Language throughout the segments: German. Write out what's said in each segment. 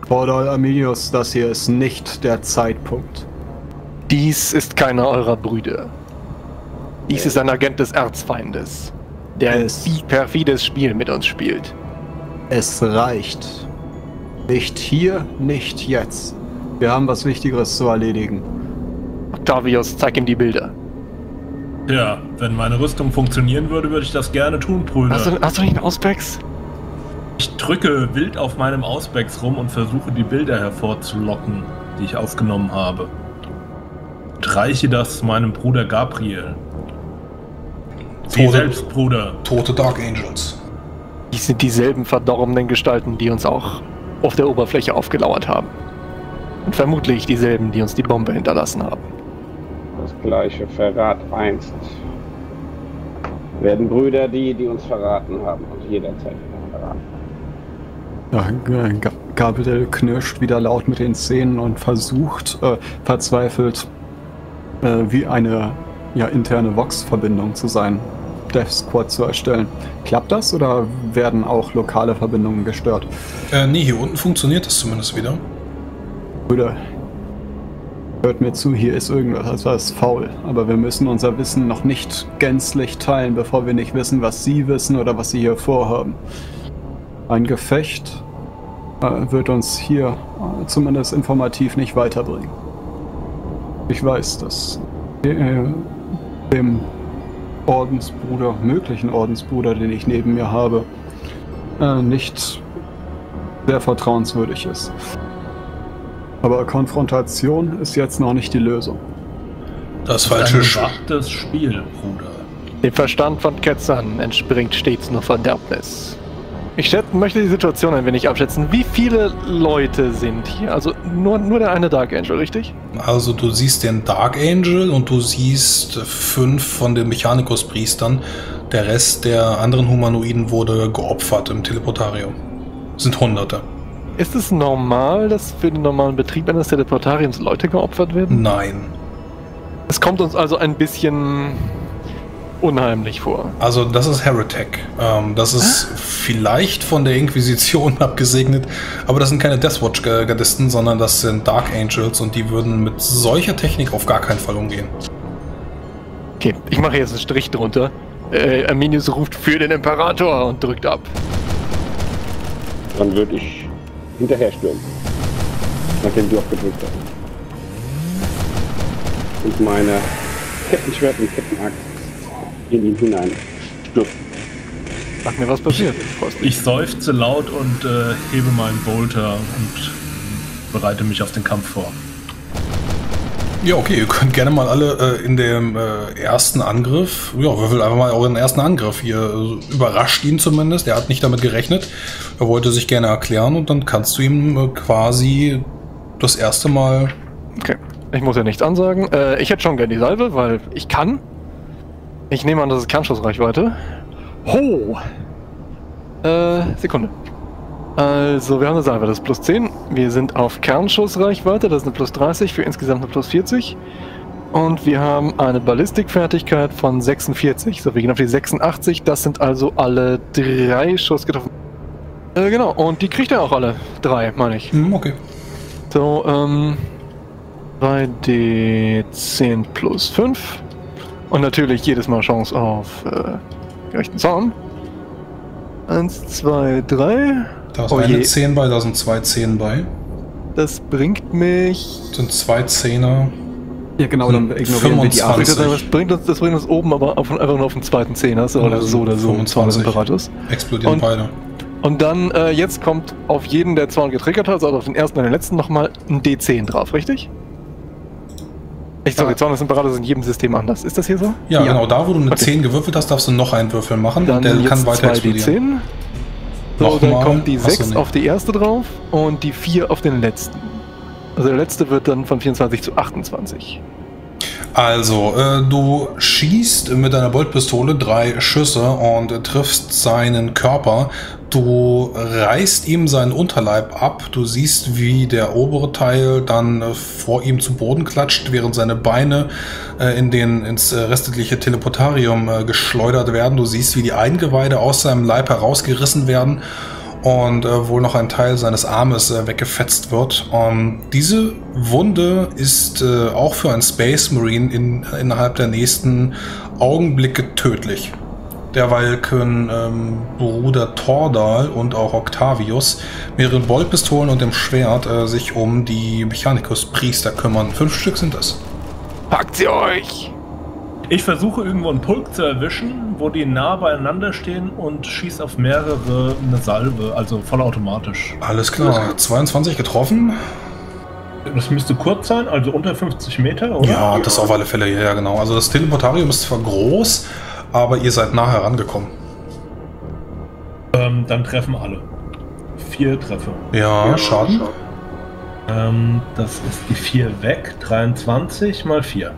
Bordal Arminius, das hier ist nicht der Zeitpunkt. Dies ist keiner eurer Brüder. Dies ist ein Agent des Erzfeindes, der ein perfides Spiel mit uns spielt. Es reicht. Nicht hier, nicht jetzt. Wir haben was Wichtigeres zu erledigen. Octavius, zeig ihm die Bilder. Ja, wenn meine Rüstung funktionieren würde, würde ich das gerne tun, Brüder. Hast du nicht einen Auspex? Ich drücke wild auf meinem Auspex rum und versuche die Bilder hervorzulocken, die ich aufgenommen habe. Und reiche das meinem Bruder Gabriel. Sie selbst, Bruder. Tote Dark Angels. Dies sind dieselben verdorbenen Gestalten, die uns auch auf der Oberfläche aufgelauert haben. Und vermutlich dieselben, die uns die Bombe hinterlassen haben. Das gleiche Verrat einst. Werden Brüder die uns verraten haben und jederzeit verraten. Ja, Gabriel knirscht wieder laut mit den Zähnen und versucht, verzweifelt, wie eine interne Vox-Verbindung zu sein. Death Squad zu erstellen. Klappt das oder werden auch lokale Verbindungen gestört? Nee, hier unten funktioniert das zumindest wieder. Brüder, hört mir zu, hier ist irgendwas faul, aber wir müssen unser Wissen noch nicht gänzlich teilen, bevor wir nicht wissen, was Sie wissen oder was Sie hier vorhaben. Ein Gefecht wird uns hier zumindest informativ nicht weiterbringen. Ich weiß, dass dem Ordensbruder, möglichen Ordensbruder, den ich neben mir habe, nicht sehr vertrauenswürdig ist. Aber Konfrontation ist jetzt noch nicht die Lösung. Das falsche Spiel, Bruder. Dem Verstand von Ketzern entspringt stets nur Verderbnis. Ich möchte die Situation ein wenig abschätzen. Wie viele Leute sind hier? Also nur der eine Dark Angel, richtig? Also du siehst den Dark Angel und du siehst 5 von den Mechanicus-Priestern. Der Rest der anderen Humanoiden wurde geopfert im Teleportarium. Sind Hunderte. Ist es normal, dass für den normalen Betrieb eines Teleportariums Leute geopfert werden? Nein. Es kommt uns also ein bisschen unheimlich vor. Also das ist Heretic. Das ist vielleicht von der Inquisition abgesegnet, aber das sind keine Deathwatch-Gardisten, sondern das sind Dark Angels und die würden mit solcher Technik auf gar keinen Fall umgehen. Okay, ich mache jetzt einen Strich drunter. Arminius ruft für den Imperator und drückt ab. Dann würde ich hinterher stürmen, nachdem du abgedrückt hast. Und meine Kettenschwert und Kettenaxt in ihn hinein stürzen. Sag mir, was passiert. Ich seufze laut und hebe meinen Bolter und bereite mich auf den Kampf vor. Ja, okay, ihr könnt gerne mal alle in dem ersten Angriff, würfelt einfach mal euren ersten Angriff. Ihr überrascht ihn zumindest, er hat nicht damit gerechnet. Er wollte sich gerne erklären und dann kannst du ihm quasi das erste Mal... Okay, ich muss ja nichts ansagen. Ich hätte schon gerne die Salve, weil ich kann. Ich nehme an, das ist Kernschussreichweite. Ho! Sekunde. Also, wir haben eine Salve, das ist plus 10. Wir sind auf Kernschussreichweite, das ist eine plus 30, für insgesamt eine plus 40. Und wir haben eine Ballistikfertigkeit von 46. So, wir gehen auf die 86. Das sind also alle 3 Schuss getroffen. Genau, und die kriegt er auch alle 3, meine ich. Okay. So, 2d10 plus 5. Und natürlich jedes Mal Chance auf gerechten Zaun. 1, 2, 3. Da ist eine 10 bei, da sind 2 10 bei. Das bringt mich... Das sind 2 10er. Ja genau, dann ignorieren wir die 25. Das bringt uns oben aber einfach nur auf den zweiten 10er, oder so oder so. 25. Imperatus. Explodieren beide. Und dann, jetzt kommt auf jeden, der Zaun getriggert hat, also auf den ersten und den letzten nochmal ein D10 drauf, richtig? Sorry, Zaun des Imperators ist in jedem System anders. Ist das hier so? Ja, genau. Da, wo du eine 10 gewürfelt hast, darfst du noch einen Würfel machen. Dann der jetzt kann weiter 2 D10. So, dann kommt die 6 auf die erste drauf und die 4 auf den letzten. Also der letzte wird dann von 24 zu 28. Also, du schießt mit deiner Boltpistole 3 Schüsse und triffst seinen Körper. Du reißt ihm seinen Unterleib ab. Du siehst, wie der obere Teil dann vor ihm zu Boden klatscht, während seine Beine ins restliche Teleportarium geschleudert werden. Du siehst, wie die Eingeweide aus seinem Leib herausgerissen werden. und wohl noch ein Teil seines Armes weggefetzt wird. Diese Wunde ist auch für einen Space Marine innerhalb der nächsten Augenblicke tödlich. Derweil können Bruder Tordal und auch Octavius mit ihren Boltpistolen und dem Schwert sich um die Mechanicus-Priester kümmern. 5 Stück sind es. Packt sie euch! Ich versuche irgendwo einen Pulk zu erwischen, wo die nah beieinander stehen und schieße auf mehrere eine Salve, also vollautomatisch. Alles klar, 22 getroffen. Das müsste kurz sein, also unter 50 Meter, oder? Ja, das auf alle Fälle, ja genau. Also das Teleportarium ist zwar groß, aber ihr seid nah herangekommen. Dann treffen alle. 4 Treffer. Ja, Schaden. Das ist die 4 weg. 23 mal 4.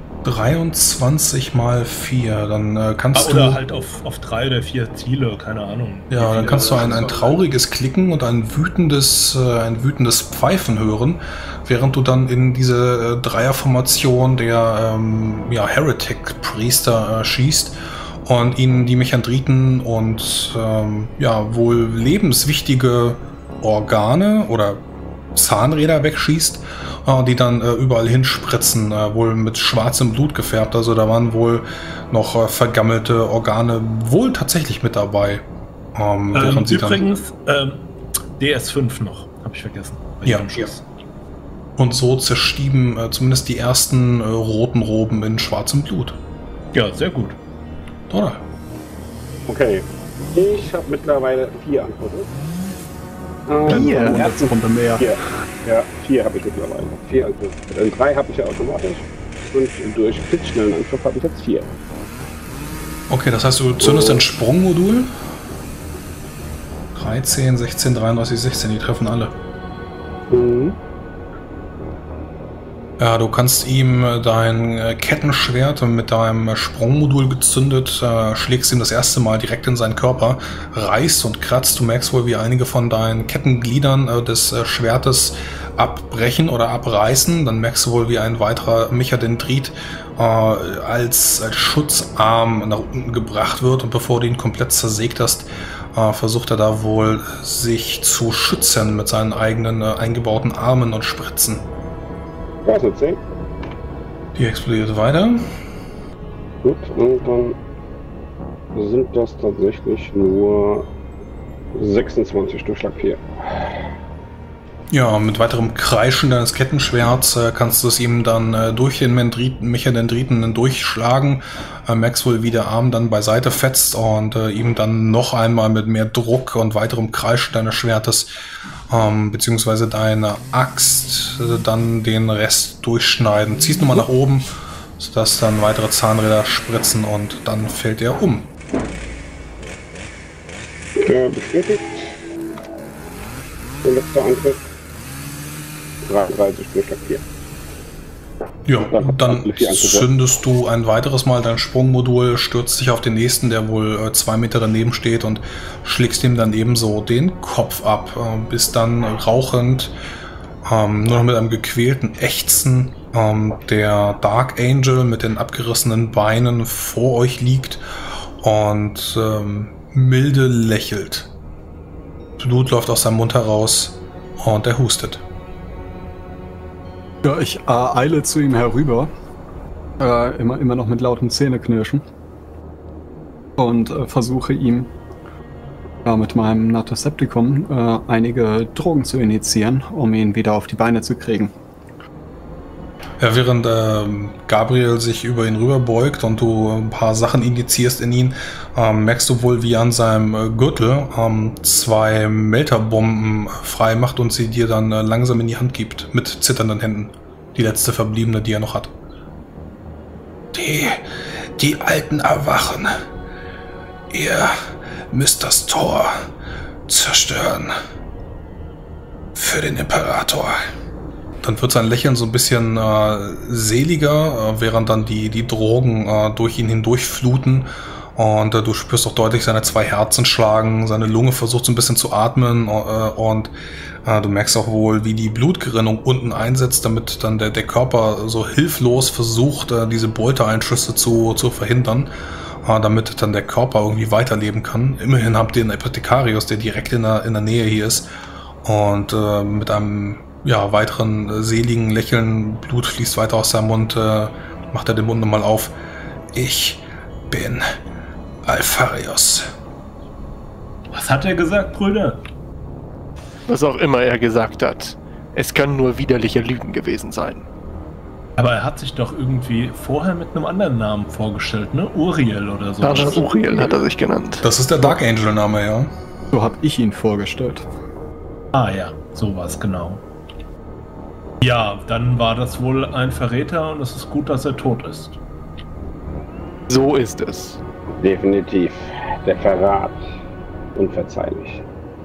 23 mal 4, dann kannst oder du... halt auf 3 oder 4 Ziele, keine Ahnung. Ja, dann kannst du ein trauriges Klicken und ein wütendes Pfeifen hören, während du dann in diese Dreierformation der Heretic-Priester schießt und ihnen die Mechandriten und wohl lebenswichtige Organe oder Zahnräder wegschießt, die dann überall hinspritzen, wohl mit schwarzem Blut gefärbt. Also da waren wohl noch vergammelte Organe wohl tatsächlich mit dabei. Während sie übrigens, DS5 noch, habe ich vergessen. Ja. Und so zerstieben zumindest die ersten roten Roben in schwarzem Blut. Ja, sehr gut. Oder? Okay. Ich habe mittlerweile 4 Antworten. 4? Erste Runde mehr. 4. Ja, 4 habe ich mittlerweile. 4 Angriffe. 3 habe ich ja automatisch. Und durch blitzschnellen Angriff habe ich jetzt 4. Okay, das heißt, du zündest ein Sprungmodul. 13, 16, 33, 16, die treffen alle. Mhm. Ja, du kannst ihm dein Kettenschwert mit deinem Sprungmodul gezündet, schlägst ihm das erste Mal direkt in seinen Körper, reißt und kratzt. Du merkst wohl, wie einige von deinen Kettengliedern des Schwertes abbrechen oder abreißen. Dann merkst du wohl, wie ein weiterer Mechadendrit als Schutzarm nach unten gebracht wird. Und bevor du ihn komplett zersägt hast, versucht er da wohl, sich zu schützen mit seinen eigenen eingebauten Armen und Spritzen. Das ist eine 10. Die explodiert weiter. Gut, und dann sind das tatsächlich nur 26 Durchschlag 4. Ja, mit weiterem Kreischen deines Kettenschwerts kannst du es ihm dann durch den Mechadendriten durchschlagen. Merkst wohl, wie der Arm dann beiseite fetzt und ihm dann noch einmal mit mehr Druck und weiterem Kreischen deines Schwertes beziehungsweise deine Axt dann den Rest durchschneiden. Ziehst nochmal nach oben, sodass dann weitere Zahnräder spritzen und dann fällt er um. Bestätigt. Der letzte Angriff. 33 Durchschlag 4. Ja, dann zündest du ein weiteres Mal dein Sprungmodul, stürzt dich auf den nächsten, der wohl 2 Meter daneben steht und schlägst ihm dann ebenso den Kopf ab, bis dann rauchend, nur noch mit einem gequälten Ächzen, der Dark Angel mit den abgerissenen Beinen vor euch liegt und milde lächelt. Blut läuft aus seinem Mund heraus und er hustet. Ja, ich eile zu ihm herüber, immer noch mit lautem Zähneknirschen und versuche ihm mit meinem Natoseptikum einige Drogen zu injizieren, um ihn wieder auf die Beine zu kriegen. Ja, während Gabriel sich über ihn rüberbeugt und du ein paar Sachen injizierst in ihn, merkst du wohl, wie an seinem Gürtel 2 Melterbomben frei macht und sie dir dann langsam in die Hand gibt, mit zitternden Händen. Die letzte verbliebene, die er noch hat. Die Alten erwachen. Ihr müsst das Tor zerstören. Für den Imperator. Dann wird sein Lächeln so ein bisschen seliger, während dann die Drogen durch ihn hindurchfluten. Und du spürst auch deutlich seine 2 Herzen schlagen, seine Lunge versucht so ein bisschen zu atmen und du merkst auch wohl, wie die Blutgerinnung unten einsetzt, damit dann der Körper so hilflos versucht, diese Beuteeinschüsse zu verhindern. damit dann der Körper irgendwie weiterleben kann. Immerhin habt ihr einen Apothekarius, der direkt in der Nähe hier ist und mit einem weiteren seligen Lächeln, Blut fließt weiter aus seinem Mund, macht er den Mund nochmal auf. Ich bin Alpharius. Was hat er gesagt, Brüder? Was auch immer er gesagt hat. Es können nur widerliche Lügen gewesen sein. Aber er hat sich doch irgendwie vorher mit einem anderen Namen vorgestellt, ne? Uriel oder so. Uriel hat er sich genannt. Das ist der Dark Angel Name, ja. So habe ich ihn vorgestellt. Ah ja, sowas, genau. Ja, dann war das wohl ein Verräter und es ist gut, dass er tot ist. So ist es. Definitiv. Der Verrat. Unverzeihlich.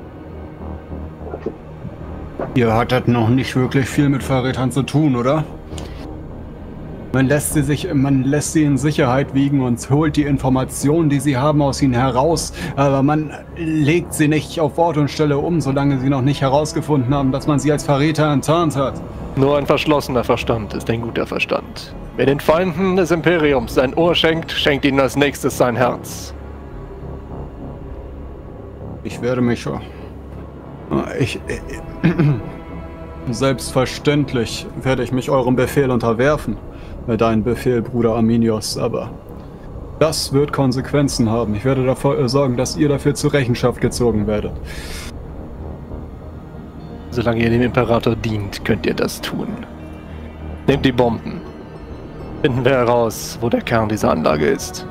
Ihr hattet noch nicht wirklich viel mit Verrätern zu tun, oder? Man lässt sie in Sicherheit wiegen und holt die Informationen, die sie haben, aus ihnen heraus. Aber man legt sie nicht auf Ort und Stelle um, solange sie noch nicht herausgefunden haben, dass man sie als Verräter enttarnt hat. Nur ein verschlossener Verstand ist ein guter Verstand. Wer den Feinden des Imperiums sein Ohr schenkt, schenkt ihnen als nächstes sein Herz. Ich werde mich... Selbstverständlich werde ich mich eurem Befehl unterwerfen. Dein Befehl, Bruder Arminios, aber das wird Konsequenzen haben. Ich werde dafür sorgen, dass ihr dafür zur Rechenschaft gezogen werdet. Solange ihr dem Imperator dient, könnt ihr das tun. Nehmt die Bomben. Finden wir heraus, wo der Kern dieser Anlage ist.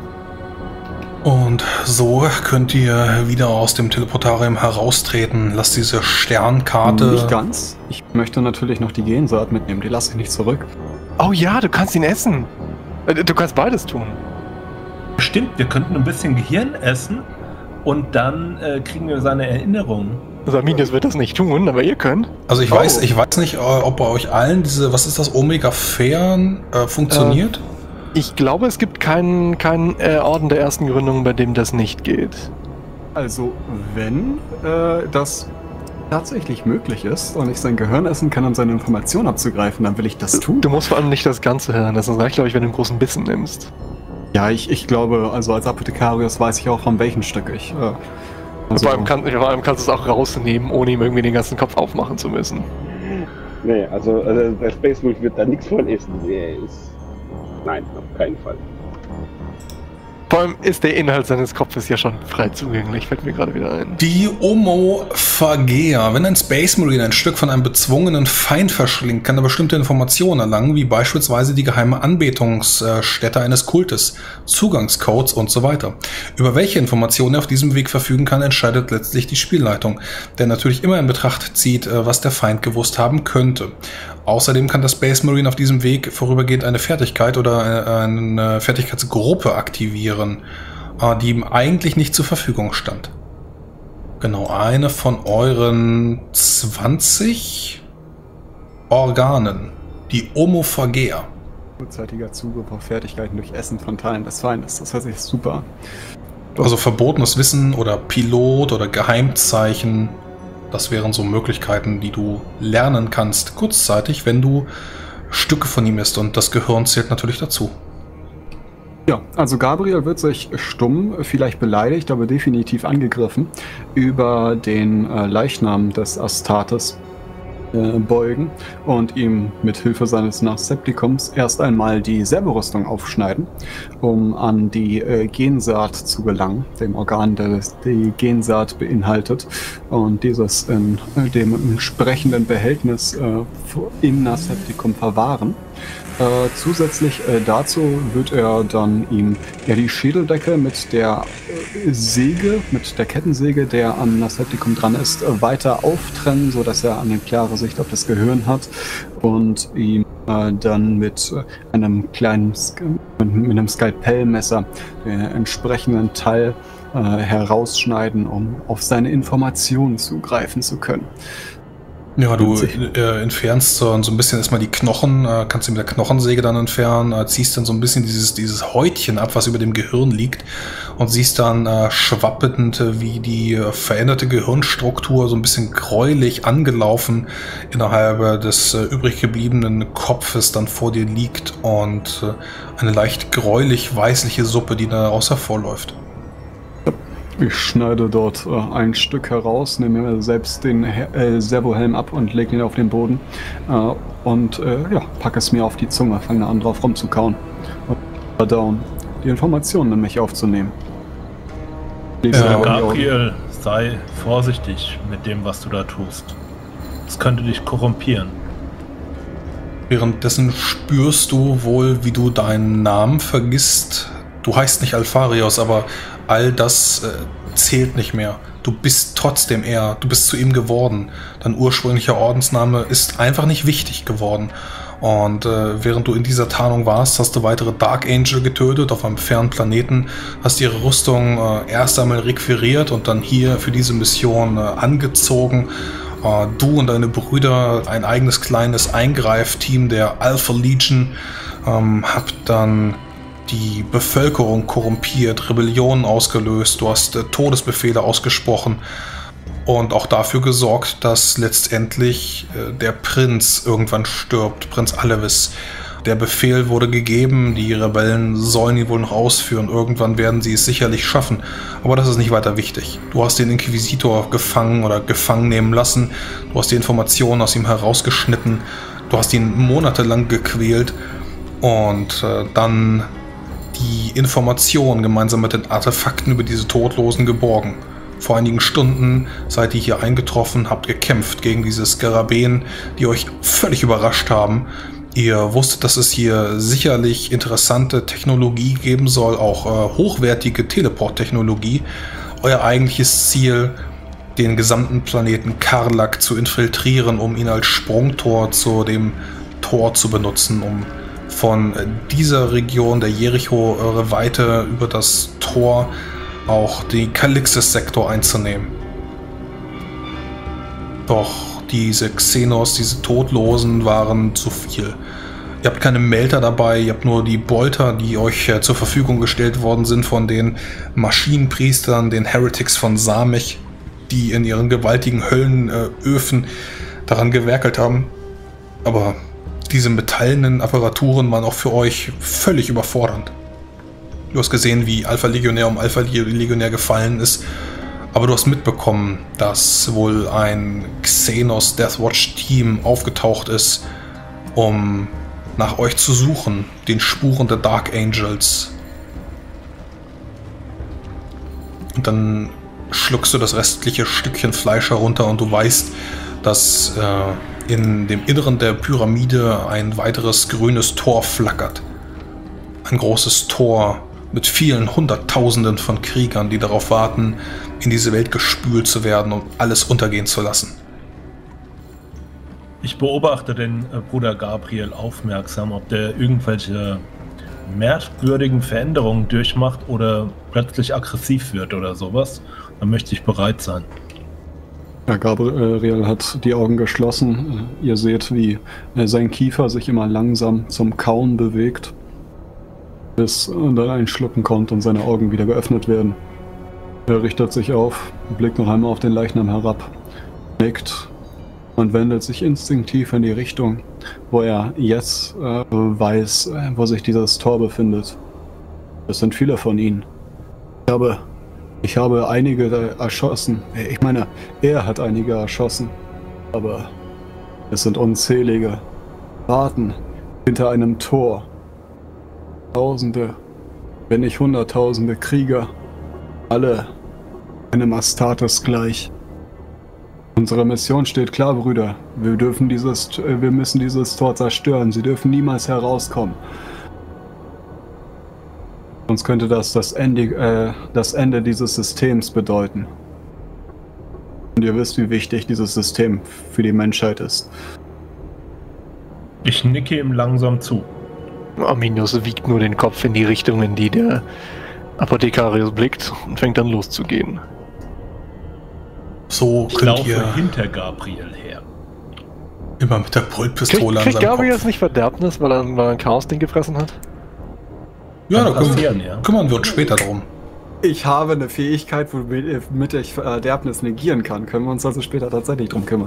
Und so könnt ihr wieder aus dem Teleportarium heraustreten. Lasst diese Sternkarte... Nicht ganz. Ich möchte natürlich noch die Gensaat mitnehmen. Die lasse ich nicht zurück. Oh ja, du kannst ihn essen. Du kannst beides tun. Stimmt, wir könnten ein bisschen Gehirn essen und dann kriegen wir seine Erinnerungen. Also Arminius wird das nicht tun, aber ihr könnt. Also ich weiß nicht, ob bei euch allen diese, was ist das, Omega-Fern funktioniert? Ich glaube, es gibt keinen Orden der ersten Gründung, bei dem das nicht geht. Also, wenn das tatsächlich möglich ist und ich sein Gehirn essen kann, um seine Informationen abzugreifen, dann will ich das tun. Du musst vor allem nicht das Ganze hören. Das reicht, glaube ich, wenn du einen großen Bissen nimmst. Ja, ich glaube, also als Apothekarius weiß ich auch, von welchem Stück ich... vor allem kannst du es auch rausnehmen, ohne ihm irgendwie den ganzen Kopf aufmachen zu müssen. Nee, also der Space Wolf wird da nichts von essen. Nein, auf keinen Fall. Vor allem ist der Inhalt seines Kopfes ja schon frei zugänglich, fällt mir gerade wieder ein. Die Omophagea. Wenn ein Space Marine ein Stück von einem bezwungenen Feind verschlingt, kann er bestimmte Informationen erlangen, wie beispielsweise die geheime Anbetungsstätte eines Kultes, Zugangscodes und so weiter. Über welche Informationen er auf diesem Weg verfügen kann, entscheidet letztlich die Spielleitung, der natürlich immer in Betracht zieht, was der Feind gewusst haben könnte. Außerdem kann der Space Marine auf diesem Weg vorübergehend eine Fertigkeit oder eine Fertigkeitsgruppe aktivieren, die ihm eigentlich nicht zur Verfügung stand. Genau, eine von euren 20 Organen, die Omophagea. Kurzzeitiger Zugriff auf Fertigkeiten durch Essen von Teilen des Feindes, das hört sich super an. Also verbotenes Wissen oder Pilot oder Geheimzeichen. Das wären so Möglichkeiten, die du lernen kannst, kurzzeitig, wenn du Stücke von ihm isst. Und das Gehirn zählt natürlich dazu. Ja, also Gabriel wird sich stumm, vielleicht beleidigt, aber definitiv angegriffen, über den Leichnam des Astartes beugen und ihm mit Hilfe seines Naseptikums erst einmal die Servorüstung aufschneiden, um an die Gensaat zu gelangen, dem Organ, das die Gensaat beinhaltet, und dieses in dem entsprechenden Behältnis im Naseptikum verwahren. Zusätzlich dazu wird er dann ihm die Schädeldecke mit der Säge, mit der Kettensäge, der am Naseptikum dran ist, weiter auftrennen, sodass er eine klare Sicht auf das Gehirn hat, und ihm dann mit einem kleinen mit einem Skalpellmesser den entsprechenden Teil herausschneiden, um auf seine Informationen zugreifen zu können. Ja, du entfernst so ein bisschen erstmal die Knochen, kannst du mit der Knochensäge dann entfernen, ziehst dann so ein bisschen dieses Häutchen ab, was über dem Gehirn liegt und siehst dann schwappend, wie die veränderte Gehirnstruktur so ein bisschen gräulich angelaufen innerhalb des übrig gebliebenen Kopfes dann vor dir liegt und eine leicht gräulich-weißliche Suppe, die daraus hervorläuft. Ich schneide dort ein Stück heraus, nehme mir selbst den Servohelm ab und lege ihn auf den Boden und packe es mir auf die Zunge, fange an drauf rumzukauen und verdauen, die Informationen in mich aufzunehmen. Gabriel, sei vorsichtig mit dem, was du da tust. Es könnte dich korrumpieren. Währenddessen spürst du wohl, wie du deinen Namen vergisst. Du heißt nicht Alpharios, aber all das zählt nicht mehr. Du bist trotzdem er. Du bist zu ihm geworden. Dein ursprünglicher Ordensname ist einfach nicht wichtig geworden. Und während du in dieser Tarnung warst, hast du weitere Dark Angel getötet auf einem fernen Planeten, hast ihre Rüstung erst einmal requiriert und dann hier für diese Mission angezogen. Du und deine Brüder, ein eigenes kleines Eingreifteam der Alpha Legion, habt dann die Bevölkerung korrumpiert, Rebellionen ausgelöst, du hast Todesbefehle ausgesprochen und auch dafür gesorgt, dass letztendlich der Prinz irgendwann stirbt, Prinz Alevis. Der Befehl wurde gegeben, die Rebellen sollen ihn wohl noch ausführen, irgendwann werden sie es sicherlich schaffen, aber das ist nicht weiter wichtig. Du hast den Inquisitor gefangen oder gefangen nehmen lassen, du hast die Informationen aus ihm herausgeschnitten, du hast ihn monatelang gequält und dann die Information gemeinsam mit den Artefakten über diese Todlosen geborgen. Vor einigen Stunden seid ihr hier eingetroffen, habt gekämpft gegen diese Skarabäen, die euch völlig überrascht haben. Ihr wusstet, dass es hier sicherlich interessante Technologie geben soll, auch hochwertige Teleport-Technologie. Euer eigentliches Ziel, den gesamten Planeten Karlak zu infiltrieren, um ihn als Sprungtor zu dem Tor zu benutzen, um von dieser Region der Jericho-Weite über das Tor auch den Kalixis-Sektor einzunehmen. Doch diese Xenos, diese Todlosen waren zu viel. Ihr habt keine Melter dabei, ihr habt nur die Bolter, die euch zur Verfügung gestellt worden sind von den Maschinenpriestern, den Heretics von Samech, die in ihren gewaltigen Höllenöfen daran gewerkelt haben. Aber diese metallenen Apparaturen waren auch für euch völlig überfordernd. Du hast gesehen, wie Alpha-Legionär um Alpha-Legionär gefallen ist, aber du hast mitbekommen, dass wohl ein Xenos Deathwatch-Team aufgetaucht ist, um nach euch zu suchen, den Spuren der Dark Angels. Und dann schluckst du das restliche Stückchen Fleisch herunter und du weißt, dass in dem Inneren der Pyramide ein weiteres grünes Tor flackert. Ein großes Tor mit vielen Hunderttausenden von Kriegern, die darauf warten, in diese Welt gespült zu werden und alles untergehen zu lassen. Ich beobachte den Bruder Gabriel aufmerksam, ob der irgendwelche merkwürdigen Veränderungen durchmacht oder plötzlich aggressiv wird oder sowas. Dann möchte ich bereit sein. Ja, Gabriel hat die Augen geschlossen. Ihr seht, wie sein Kiefer sich immer langsam zum Kauen bewegt, bis dann ein Schlucken kommt und seine Augen wieder geöffnet werden. Er richtet sich auf, blickt noch einmal auf den Leichnam herab, nickt und wendet sich instinktiv in die Richtung, wo er jetzt weiß, wo sich dieses Tor befindet. Es sind viele von ihnen. Ich habe einige erschossen. Ich meine, er hat einige erschossen. Aber es sind unzählige. Warten hinter einem Tor. Tausende, wenn nicht Hunderttausende Krieger. Alle einem Astartes gleich. Unsere Mission steht klar, Brüder. Wir müssen dieses Tor zerstören. Sie dürfen niemals herauskommen. Sonst könnte das Ende dieses Systems bedeuten. Und ihr wisst, wie wichtig dieses System für die Menschheit ist. Ich nicke ihm langsam zu. Arminius wiegt nur den Kopf in die Richtung, in die der Apothekarius blickt und fängt dann loszugehen. So Ich könnt laufe ihr hinter Gabriel her. Immer mit der Boltpistole an Kriegt seinem Gabriel Kopf. jetzt nicht Verderbnis, weil er ein Chaos-Ding gefressen hat? Ja, da passieren, ja. kümmern wir uns später drum. Ich habe eine Fähigkeit, womit ich Verderbnis negieren kann. Können wir uns also später tatsächlich drum kümmern.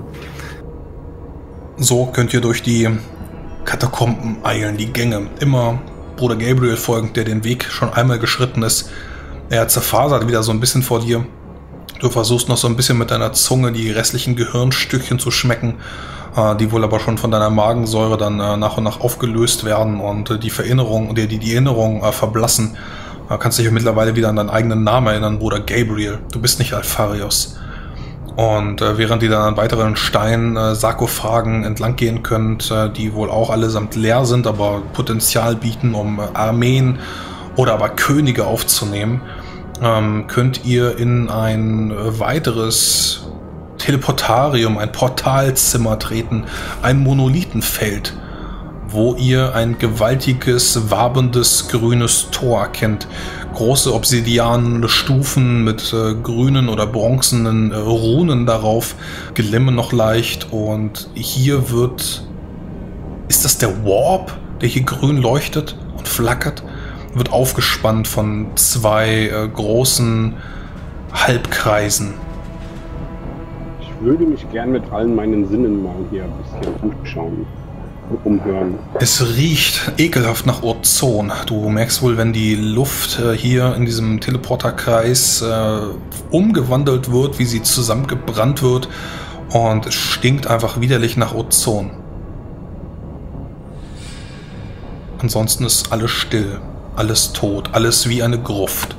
So könnt ihr durch die Katakomben eilen, die Gänge. Immer Bruder Gabriel folgend, der den Weg schon einmal geschritten ist. Er zerfasert wieder so ein bisschen vor dir. Du versuchst noch so ein bisschen mit deiner Zunge die restlichen Gehirnstückchen zu schmecken, die wohl aber schon von deiner Magensäure dann nach und nach aufgelöst werden und die Erinnerung verblassen. Kannst dich mittlerweile wieder an deinen eigenen Namen erinnern, Bruder Gabriel. Du bist nicht Alpharios. Und während ihr dann an weiteren Stein-Sarkophagen entlang gehen könnt, die wohl auch allesamt leer sind, aber Potenzial bieten, um Armeen oder aber Könige aufzunehmen, könnt ihr in ein weiteres Teleportarium, ein Portalzimmer treten, ein Monolithenfeld, wo ihr ein gewaltiges, wabendes, grünes Tor erkennt. Große obsidianene Stufen mit grünen oder bronzenen Runen darauf, glimmen noch leicht und hier ist das der Warp, der hier grün leuchtet und flackert? Wird aufgespannt von zwei großen Halbkreisen. Ich würde mich gern mit allen meinen Sinnen mal hier ein bisschen umschauen und umhören. Es riecht ekelhaft nach Ozon. Du merkst wohl, wenn die Luft hier in diesem Teleporterkreis umgewandelt wird, wie sie zusammengebrannt wird und es stinkt einfach widerlich nach Ozon. Ansonsten ist alles still. Alles tot, alles wie eine Gruft.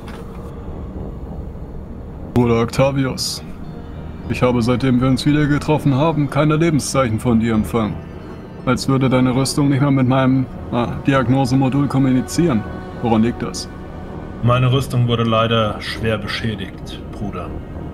Bruder Octavius, ich habe, seitdem wir uns wieder getroffen haben, keine Lebenszeichen von dir empfangen. Als würde deine Rüstung nicht mehr mit meinem Diagnosemodul kommunizieren. Woran liegt das? Meine Rüstung wurde leider schwer beschädigt, Bruder.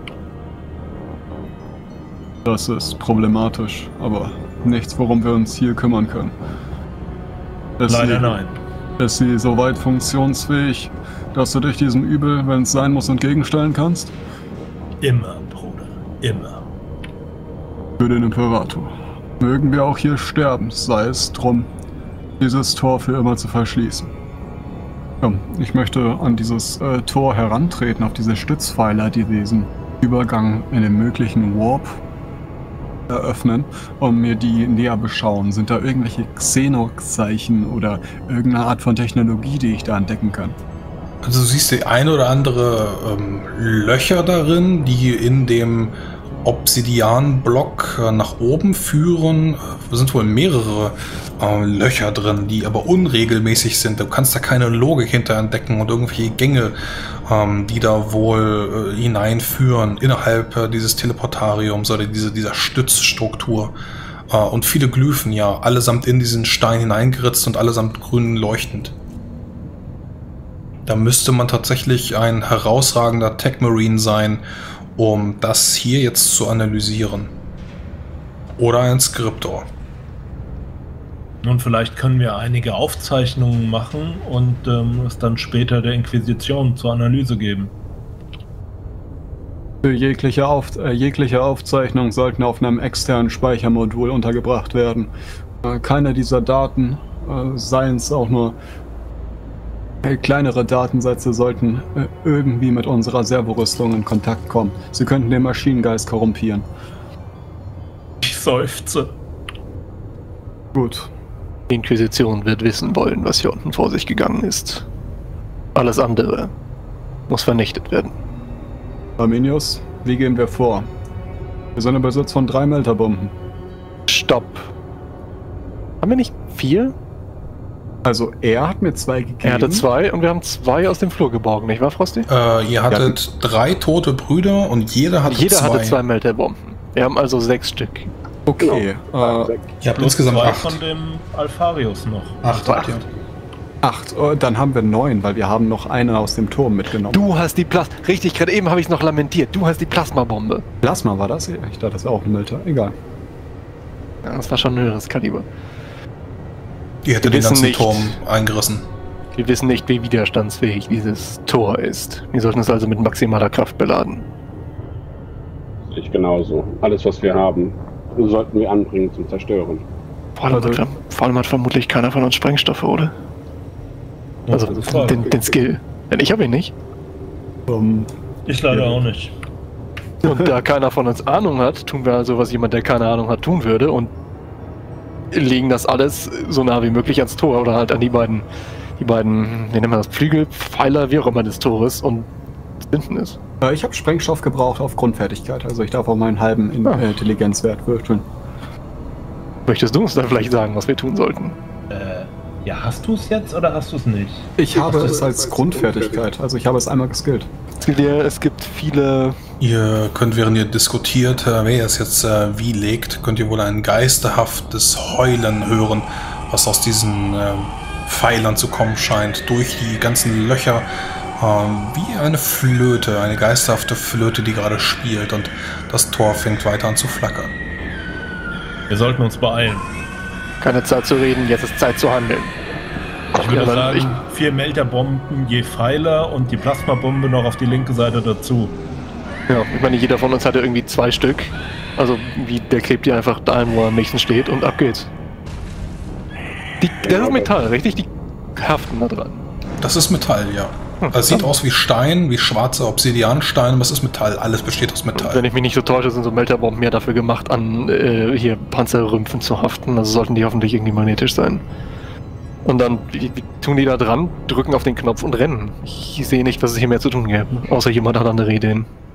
Das ist problematisch, aber nichts, worum wir uns hier kümmern können. Leider nein. Ist sie soweit funktionsfähig, dass du dich diesem Übel, wenn es sein muss, entgegenstellen kannst? Immer, Bruder, immer. Für den Imperator. Mögen wir auch hier sterben, sei es drum, dieses Tor für immer zu verschließen. Komm, ich möchte an dieses Tor herantreten, auf diese Stützpfeiler, die diesen Übergang in den möglichen Warp eröffnen und mir die näher beschauen. Sind da irgendwelche Xenox-Zeichen oder irgendeine Art von Technologie, die ich da entdecken kann? Also du siehst die ein oder andere Löcher darin, die in dem Obsidianblock nach oben führen. Es sind wohl mehrere Löcher drin, die aber unregelmäßig sind. Du kannst da keine Logik hinter entdecken und irgendwelche Gänge, die da wohl hineinführen innerhalb dieses Teleportariums oder dieser Stützstruktur. Und viele Glyphen, ja, allesamt in diesen Stein hineingeritzt und allesamt grün leuchtend. Da müsste man tatsächlich ein herausragender Tech-Marine sein, um das hier jetzt zu analysieren. Oder ein Skriptor. Nun, vielleicht können wir einige Aufzeichnungen machen und es dann später der Inquisition zur Analyse geben. Für jegliche Aufzeichnungen sollten auf einem externen Speichermodul untergebracht werden. Keine dieser Daten, seien es auch nur kleinere Datensätze, sollten irgendwie mit unserer Servorüstung in Kontakt kommen. Sie könnten den Maschinengeist korrumpieren. Ich seufze. Gut. Die Inquisition wird wissen wollen, was hier unten vor sich gegangen ist. Alles andere muss vernichtet werden. Arminius, wie gehen wir vor? Wir sind im Besitz von 3 Melterbomben. Stopp. Haben wir nicht 4? Also er hat mir 2 gegeben. Er hatte 2 und wir haben 2 aus dem Flur geborgen, nicht wahr, Frosty? Ihr hattet 3 tote Brüder und jeder hatte 2. Jeder hatte 2 Melterbomben. Wir haben also 6 Stück. Okay. Genau. Ihr habt insgesamt 2 8. von dem Alpharius noch. 8 habt ihr. 8. Dann haben wir 9, weil wir haben noch eine aus dem Turm mitgenommen. Du hast die Richtig, gerade eben habe ich es noch lamentiert. Du hast die Plasmabombe. Plasma war das? Ich dachte, das wäre auch ein Melter. Egal. Ja, das war schon ein höheres Kaliber. Die hätte Wir den wissen ganzen nicht. Turm eingerissen. Wir wissen nicht, wie widerstandsfähig dieses Tor ist. Wir sollten es also mit maximaler Kraft beladen. Ich genauso. Alles, was wir haben, sollten wir anbringen zum Zerstören. Vor allem hat vermutlich keiner von uns Sprengstoffe, oder? Also den Skill. Denn ich habe ihn nicht. Ich leider auch nicht. Und da keiner von uns Ahnung hat, tun wir also, was jemand, der keine Ahnung hat, tun würde und legen das alles so nah wie möglich ans Tor oder halt an die beiden, wie nennen wir das, Flügelpfeiler, wie auch immer des Tores und hinten ist. Ich habe Sprengstoff gebraucht auf Grundfertigkeit, also ich darf auch meinen halben Intelligenzwert würfeln. Möchtest du uns dann vielleicht sagen, was wir tun sollten? Ja, hast du es jetzt oder hast du es nicht? Ich habe es als Grundfertigkeit, also ich habe es einmal geskillt. Es gibt viele... Ihr könnt, während ihr diskutiert, wer es jetzt wie legt, könnt ihr wohl ein geisterhaftes Heulen hören, was aus diesen Pfeilern zu kommen scheint, durch die ganzen Löcher, wie eine Flöte, eine geisterhafte Flöte, die gerade spielt, und das Tor fängt weiter an zu flackern. Wir sollten uns beeilen. Keine Zeit zu reden, jetzt ist Zeit zu handeln. Ich würde sagen, 4 Melterbomben je Pfeiler und die Plasmabombe noch auf die linke Seite dazu. Ja, ich meine, jeder von uns hatte irgendwie 2 Stück. Also, der klebt die einfach dahin, wo er am nächsten steht, und ab geht's. Das ist Metall, richtig? Die haften da dran. Das ist Metall, ja. Es sieht aus wie Stein, wie schwarzer Obsidianstein, aber es ist Metall. Alles besteht aus Metall. Und wenn ich mich nicht so täusche, sind so Melterbomben mehr dafür gemacht, an hier Panzerrümpfen zu haften. Also sollten die hoffentlich irgendwie magnetisch sein. Und dann tun die da dran, drücken auf den Knopf und rennen. Ich sehe nicht, was es hier mehr zu tun gäbe. Außer jemand hat andere Ideen.